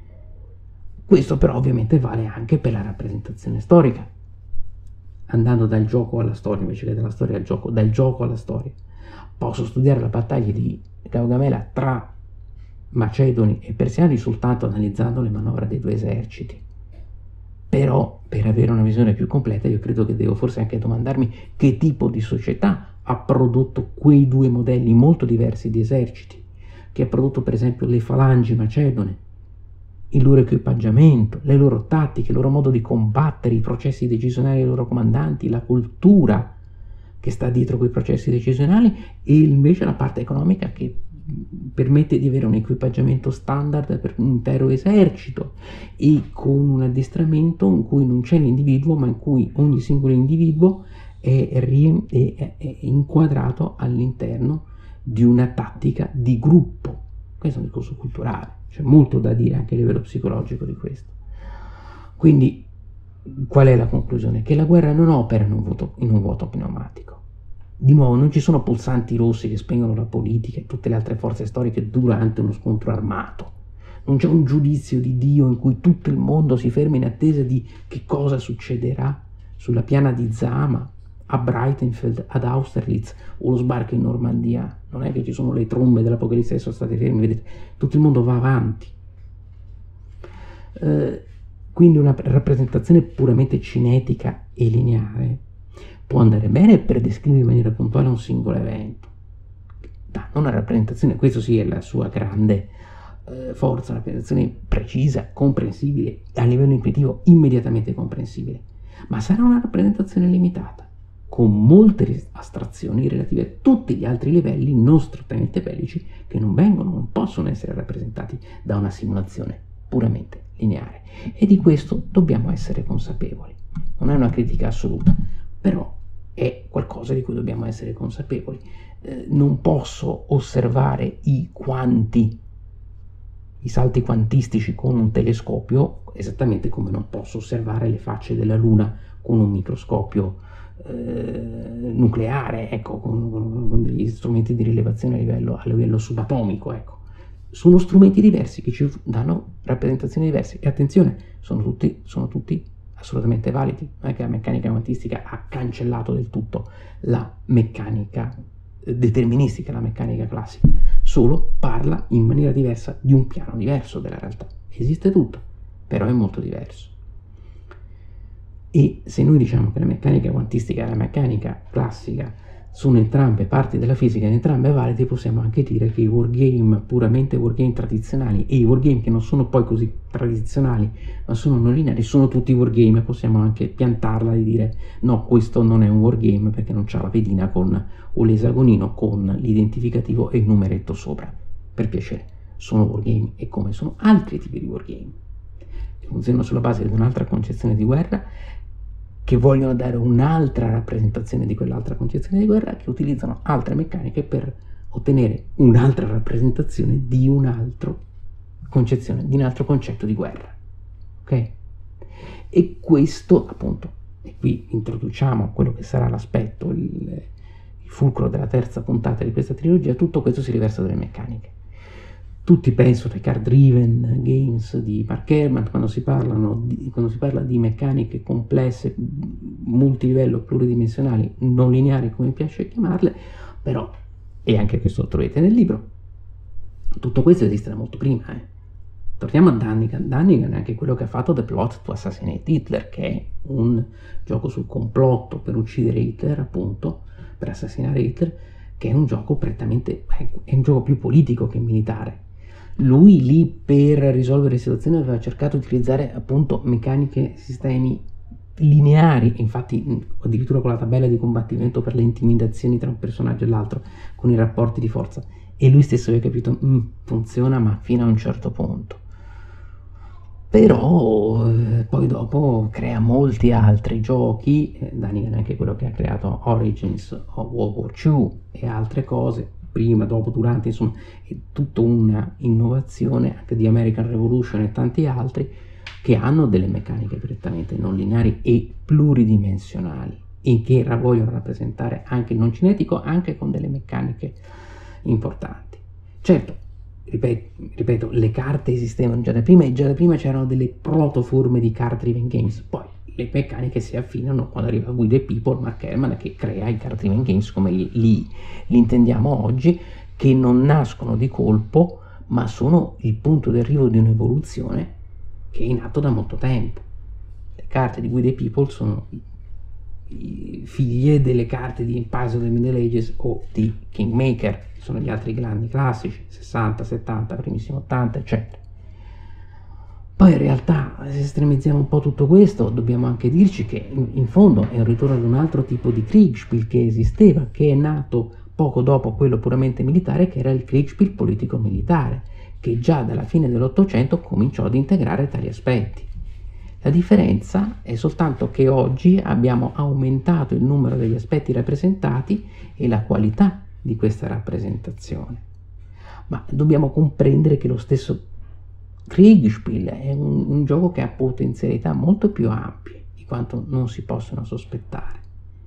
Questo però ovviamente vale anche per la rappresentazione storica. Andando dal gioco alla storia, invece che dalla storia al gioco, dal gioco alla storia. Posso studiare la battaglia di Gaugamela tra Macedoni e Persiani soltanto analizzando le manovre dei due eserciti. Però, per avere una visione più completa, io credo che devo forse anche domandarmi che tipo di società ha prodotto quei due modelli molto diversi di eserciti, che ha prodotto per esempio le falangi macedone, il loro equipaggiamento, le loro tattiche, il loro modo di combattere, i processi decisionali dei loro comandanti, la cultura che sta dietro quei processi decisionali, e invece la parte economica che permette di avere un equipaggiamento standard per un intero esercito e con un addestramento in cui non c'è l'individuo, ma in cui ogni singolo individuo è, è, è inquadrato all'interno di una tattica di gruppo. Questo è un discorso culturale, c'è molto da dire anche a livello psicologico di questo. Quindi qual è la conclusione? Che la guerra non opera in un vuoto, in un vuoto pneumatico. Di nuovo, non ci sono pulsanti rossi che spengono la politica e tutte le altre forze storiche durante uno scontro armato. Non c'è un giudizio di Dio in cui tutto il mondo si ferma in attesa di che cosa succederà sulla piana di Zama, a Breitenfeld, ad Austerlitz o lo sbarco in Normandia. Non è che ci sono le trombe dell'Apocalisse che sono state ferme, vedete, tutto il mondo va avanti. Eh, quindi una rappresentazione puramente cinetica e lineare può andare bene per descrivere in maniera puntuale un singolo evento. Da una rappresentazione, questo sì è la sua grande eh, forza, una rappresentazione precisa, comprensibile, a livello intuitivo immediatamente comprensibile, ma sarà una rappresentazione limitata, con molte astrazioni relative a tutti gli altri livelli non strettamente bellici che non vengono, non possono essere rappresentati da una simulazione puramente lineare. E di questo dobbiamo essere consapevoli. Non è una critica assoluta, però è qualcosa di cui dobbiamo essere consapevoli. Eh, non posso osservare i quanti, i salti quantistici con un telescopio, esattamente come non posso osservare le facce della Luna con un microscopio eh, nucleare, ecco, con, con, con degli strumenti di rilevazione a livello, a livello subatomico, ecco. Sono strumenti diversi che ci danno rappresentazioni diverse. E attenzione, sono tutti, sono tutti assolutamente validi. Non è che la meccanica quantistica ha cancellato del tutto la meccanica deterministica, la meccanica classica, solo parla in maniera diversa di un piano diverso della realtà. Esiste tutto, però è molto diverso. E se noi diciamo che la meccanica quantistica e la meccanica classica sono entrambe parti della fisica ed entrambe valide, possiamo anche dire che i wargame, puramente wargame tradizionali, e i wargame che non sono poi così tradizionali ma sono non lineari, sono tutti wargame. Possiamo anche piantarla e dire no, questo non è un wargame perché non c'ha la pedina con, o l'esagonino con l'identificativo e il numeretto sopra. Per piacere, sono wargame, e come sono altri tipi di wargame che funzionano sulla base di un'altra concezione di guerra, che vogliono dare un'altra rappresentazione di quell'altra concezione di guerra, che utilizzano altre meccaniche per ottenere un'altra rappresentazione di un'altra concezione, di un altro concetto di guerra. Ok? E questo, appunto, e qui introduciamo quello che sarà l'aspetto, il, il fulcro della terza puntata di questa trilogia, tutto questo si riversa dalle meccaniche. Tutti pensano ai card driven games di Mark Herman quando si, parlano di, quando si parla di meccaniche complesse, multilivello, pluridimensionali, non lineari come piace chiamarle, però, e anche questo lo trovate nel libro, tutto questo esiste da molto prima. Eh. Torniamo a Dunnigan. Dunnigan è anche quello che ha fatto The Plot to Assassinate Hitler, che è un gioco sul complotto per uccidere Hitler, appunto, per assassinare Hitler, che è un gioco prettamente, è un gioco più politico che militare. Lui lì per risolvere le situazioni aveva cercato di utilizzare appunto meccaniche, sistemi lineari, infatti addirittura con la tabella di combattimento per le intimidazioni tra un personaggio e l'altro, con i rapporti di forza, e lui stesso aveva capito mm, funziona ma fino a un certo punto. Però eh, poi dopo crea molti altri giochi, eh, Dunnigan è anche quello che ha creato Origins o World War due e altre cose, prima, dopo, durante, insomma, è tutta una innovazione anche di American Revolution e tanti altri che hanno delle meccaniche prettamente non lineari e pluridimensionali e che vogliono rappresentare anche il non cinetico anche con delle meccaniche importanti. Certo, ripeto, ripeto le carte esistevano già da prima e già da prima c'erano delle protoforme di card driven games, poi le meccaniche si affinano quando arriva We the People, Mark Herman, che crea i card driven games come li, li, li intendiamo oggi, che non nascono di colpo ma sono il punto d'arrivo di un'evoluzione che è in atto da molto tempo. Le carte di We the People sono figlie delle carte di Empires of the Middle Ages o di Kingmaker, che sono gli altri grandi classici, sessanta, settanta, primissimo ottanta, eccetera. Poi in realtà, se estremizziamo un po' tutto questo, dobbiamo anche dirci che in, in fondo è un ritorno ad un altro tipo di Kriegspiel che esisteva, che è nato poco dopo quello puramente militare, che era il Kriegspiel politico-militare, che già dalla fine dell'Ottocento cominciò ad integrare tali aspetti. La differenza è soltanto che oggi abbiamo aumentato il numero degli aspetti rappresentati e la qualità di questa rappresentazione. Ma dobbiamo comprendere che lo stesso Kriegspiel è un, un gioco che ha potenzialità molto più ampie di quanto non si possono sospettare.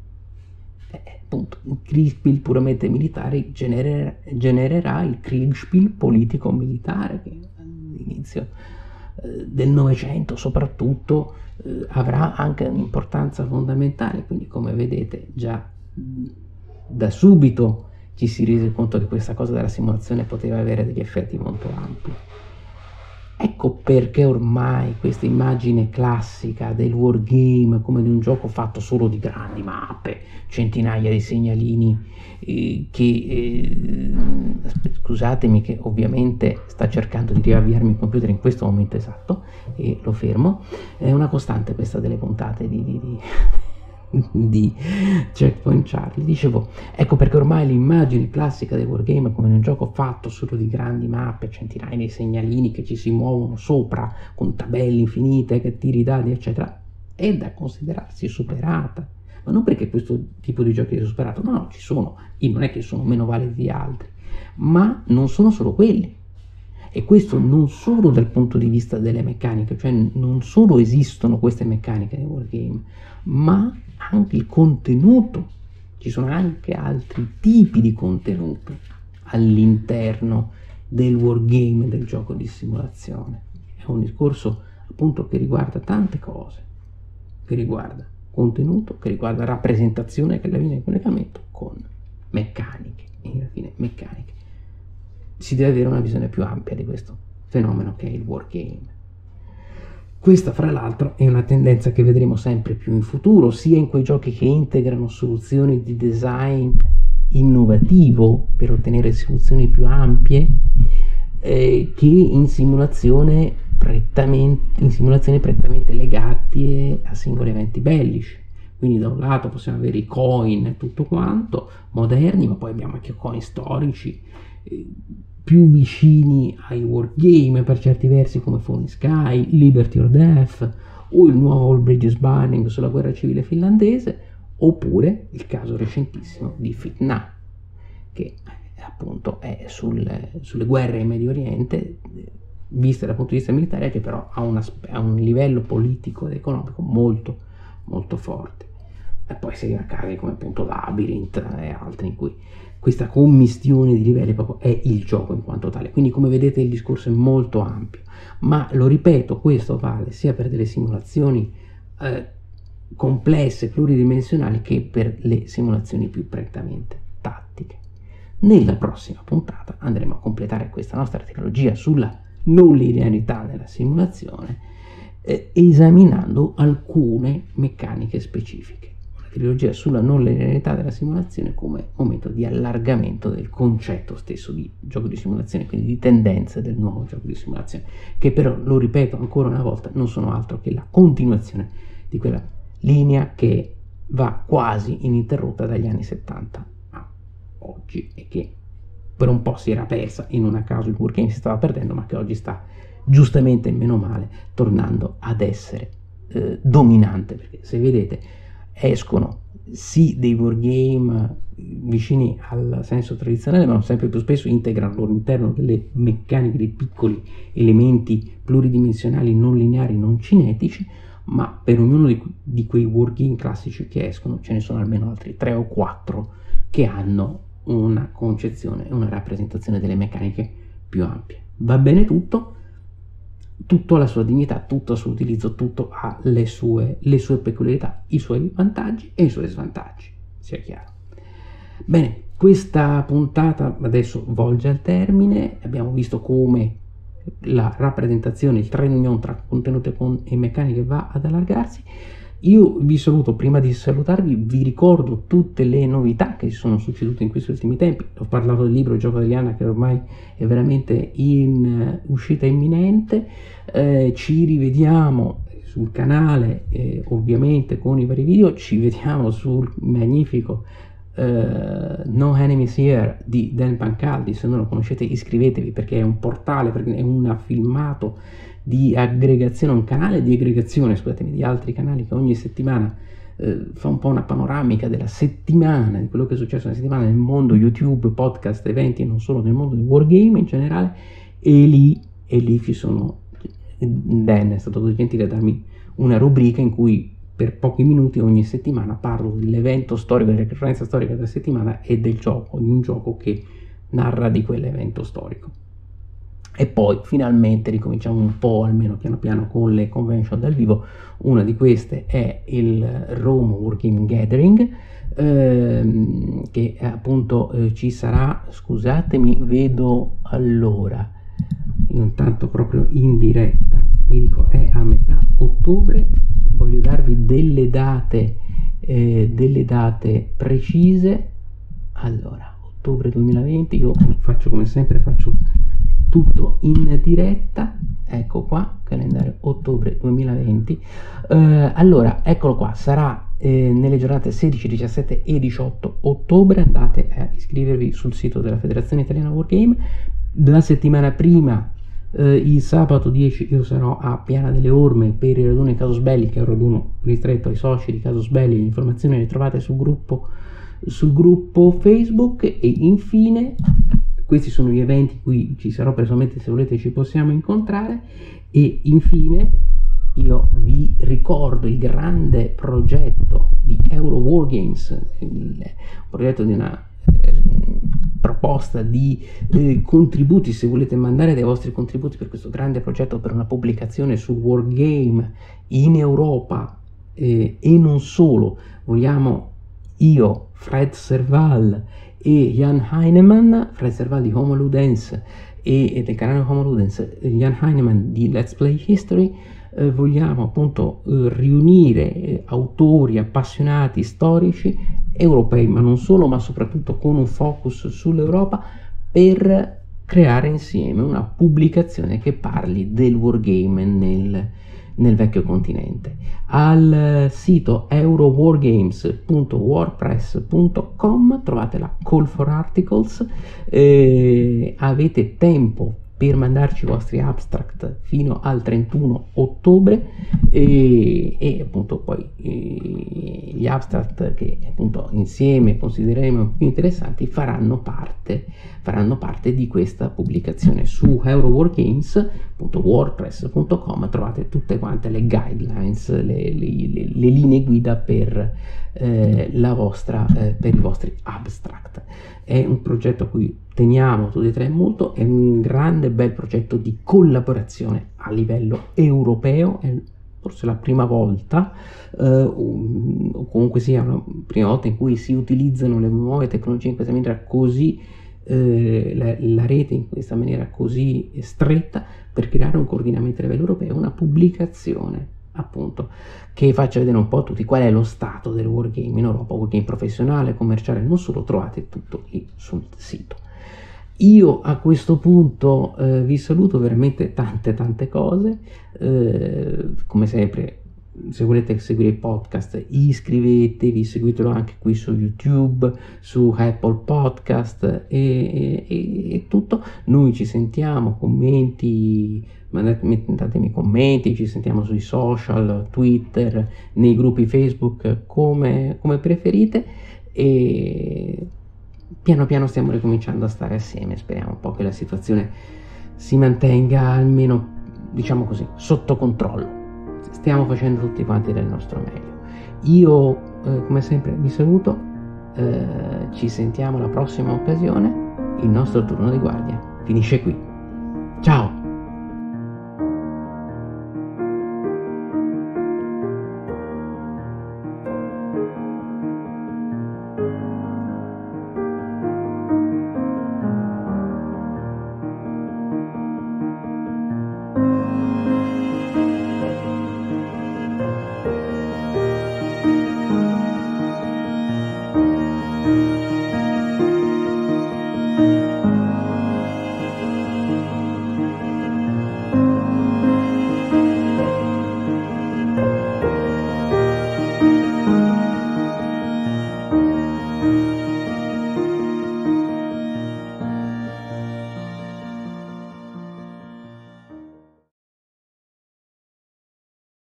Eh, appunto, il Kriegspiel puramente militare genererà, genererà il Kriegspiel politico-militare, che all'inizio eh, del Novecento soprattutto eh, avrà anche un'importanza fondamentale. Quindi, come vedete, già mh, da subito ci si rese conto che questa cosa della simulazione poteva avere degli effetti molto ampi. Ecco perché ormai questa immagine classica del wargame come di un gioco fatto solo di grandi mappe, centinaia di segnalini, eh, che eh, scusatemi che ovviamente sta cercando di riavviarmi il computer in questo momento esatto e lo fermo, è una costante questa delle puntate di, di, di di Checkpoint Charlie. Dicevo, ecco perché ormai l'immagine classica del wargame come un gioco fatto solo di grandi mappe, centinaia di segnalini che ci si muovono sopra con tabelle infinite, che tiri dadi eccetera, è da considerarsi superata. Ma non perché questo tipo di giochi sia superato, no, no, ci sono, e non è che sono meno validi di altri, ma non sono solo quelli. E questo non solo dal punto di vista delle meccaniche, cioè non solo esistono queste meccaniche nei wargame, ma anche il contenuto. Ci sono anche altri tipi di contenuto all'interno del wargame, del gioco di simulazione. È un discorso appunto che riguarda tante cose, che riguarda contenuto, che riguarda rappresentazione, che alla fine è in collegamento con meccaniche, e alla fine meccaniche. Si deve avere una visione più ampia di questo fenomeno che è il wargame. Questa, fra l'altro, è una tendenza che vedremo sempre più in futuro, sia in quei giochi che integrano soluzioni di design innovativo per ottenere soluzioni più ampie, eh, che in, simulazione prettamente, in simulazioni prettamente legate a singoli eventi bellici. Quindi da un lato possiamo avere i coin e tutto quanto, moderni, ma poi abbiamo anche coin storici, eh, più vicini ai wargame per certi versi, come Falling Sky, Liberty or Death, o il nuovo All Bridges Burning sulla guerra civile finlandese, oppure il caso recentissimo di Fitna, che appunto è sul, sulle guerre in Medio Oriente, viste dal punto di vista militare, che però ha, una, ha un livello politico ed economico molto molto forte. E poi si arriva a casi come appunto Labyrinth e altri in cui questa commistione di livelli proprio è il gioco in quanto tale. Quindi, come vedete, il discorso è molto ampio, ma lo ripeto, questo vale sia per delle simulazioni eh, complesse, pluridimensionali, che per le simulazioni più prettamente tattiche. Nella prossima puntata andremo a completare questa nostra trilogia sulla non linearità nella simulazione, eh, esaminando alcune meccaniche specifiche. Trilogia sulla non linearità della simulazione come momento di allargamento del concetto stesso di gioco di simulazione, quindi di tendenze del nuovo gioco di simulazione, che però, lo ripeto ancora una volta, non sono altro che la continuazione di quella linea che va quasi ininterrotta dagli anni settanta a oggi e che per un po' si era persa, in un caso il wargame si stava perdendo, ma che oggi sta giustamente, meno male, tornando ad essere eh, dominante, perché se vedete escono sì dei wargame vicini al senso tradizionale, ma sempre più spesso integrano all'interno delle meccaniche dei piccoli elementi pluridimensionali non lineari, non cinetici, ma per ognuno di, di quei wargame classici che escono ce ne sono almeno altri tre o quattro che hanno una concezione e una rappresentazione delle meccaniche più ampie. Va bene tutto? Tutto ha la sua dignità, tutto ha il suo utilizzo, tutto ha le sue, le sue peculiarità, i suoi vantaggi e i suoi svantaggi, sia chiaro. Bene, questa puntata adesso volge al termine. Abbiamo visto come la rappresentazione, il trade union tra contenuto e meccaniche va ad allargarsi. Io vi saluto, prima di salutarvi vi ricordo tutte le novità che si sono succedute in questi ultimi tempi. Ho parlato del libro Il gioco degli anni, che ormai è veramente in uh, uscita imminente. Eh, ci rivediamo sul canale, eh, ovviamente con i vari video, ci vediamo sul magnifico uh, No Enemies Here di Dan Pancaldi. Se non lo conoscete iscrivetevi, perché è un portale, perché è un filmato di aggregazione, un canale di aggregazione, scusatemi, di altri canali che ogni settimana eh, fa un po' una panoramica della settimana, di quello che è successo nella settimana nel mondo YouTube, podcast, eventi e non solo, nel mondo del wargame in generale. E lì, e lì ci sono, Dan è stato così gentile a darmi una rubrica in cui per pochi minuti ogni settimana parlo dell'evento storico, della ricorrenza storica della settimana e del gioco, di un gioco che narra di quell'evento storico. E poi finalmente ricominciamo un po', almeno piano piano, con le convention dal vivo. Una di queste è il Rome Wargame Gathering, ehm, che appunto eh, ci sarà, scusatemi, vedo allora, io intanto proprio in diretta, vi dico è a metà ottobre, voglio darvi delle date, eh, delle date precise. Allora, ottobre duemilaventi, io faccio come sempre, faccio tutto in diretta, ecco qua, calendario ottobre duemilaventi. Eh, allora, eccolo qua, sarà eh, nelle giornate sedici, diciassette e diciotto ottobre. Andate a iscrivervi sul sito della Federazione Italiana Wargame. La settimana prima, eh, il sabato dieci, io sarò a Piana delle Orme per il raduno di Casus Belli, che è un raduno ristretto ai soci di Casus Belli. Le informazioni le trovate sul gruppo, sul gruppo Facebook. E infine, questi sono gli eventi in cui ci sarò personalmente, se volete ci possiamo incontrare. E infine io vi ricordo il grande progetto di Euro Wargames, il progetto di una eh, proposta di eh, contributi. Se volete mandare dei vostri contributi per questo grande progetto, per una pubblicazione sul wargame in Europa eh, e non solo, vogliamo io, Fred Serval e Jan Heinemann, Fred Serval di Homo Ludens e, e del canale Homo Ludens, Jan Heinemann di Let's Play History, eh, vogliamo appunto eh, riunire eh, autori appassionati, storici, europei, ma non solo, ma soprattutto con un focus sull'Europa, per creare insieme una pubblicazione che parli del wargame nel nel vecchio continente. Al sito eurowargames punto wordpress punto com trovate la call for articles. Eh, avete tempo per mandarci i vostri abstract fino al trentuno ottobre e, e appunto poi eh, gli abstract che appunto insieme considereremo più interessanti faranno parte, faranno parte di questa pubblicazione. Su eurowargames punto wordpress punto com trovate tutte quante le guidelines, le, le, le, le linee guida per eh, la vostra eh, per i vostri abstract. È un progetto a cui teniamo tutti e tre molto, è un grande bel progetto di collaborazione a livello europeo, è forse la prima volta, eh, o comunque sia una prima volta in cui si utilizzano le nuove tecnologie in questa maniera così, eh, la, la rete in questa maniera così stretta, per creare un coordinamento a livello europeo, una pubblicazione appunto che faccia vedere un po' a tutti qual è lo stato del wargame in Europa, wargame professionale, commerciale, non solo. Trovate tutto lì sul sito. Io a questo punto eh, vi saluto, veramente tante tante cose, eh, come sempre. Se volete seguire il podcast, iscrivetevi, seguitelo anche qui su YouTube, su Apple Podcast e, e, e tutto. Noi ci sentiamo, commenti, mandatemi commenti, ci sentiamo sui social, Twitter, nei gruppi Facebook, come, come preferite, e piano piano stiamo ricominciando a stare assieme. Speriamo un po' che la situazione si mantenga almeno, diciamo così, sotto controllo. Stiamo facendo tutti quanti del nostro meglio. Io eh, come sempre vi saluto, eh, ci sentiamo alla prossima occasione. Il nostro turno di guardia finisce qui. Ciao!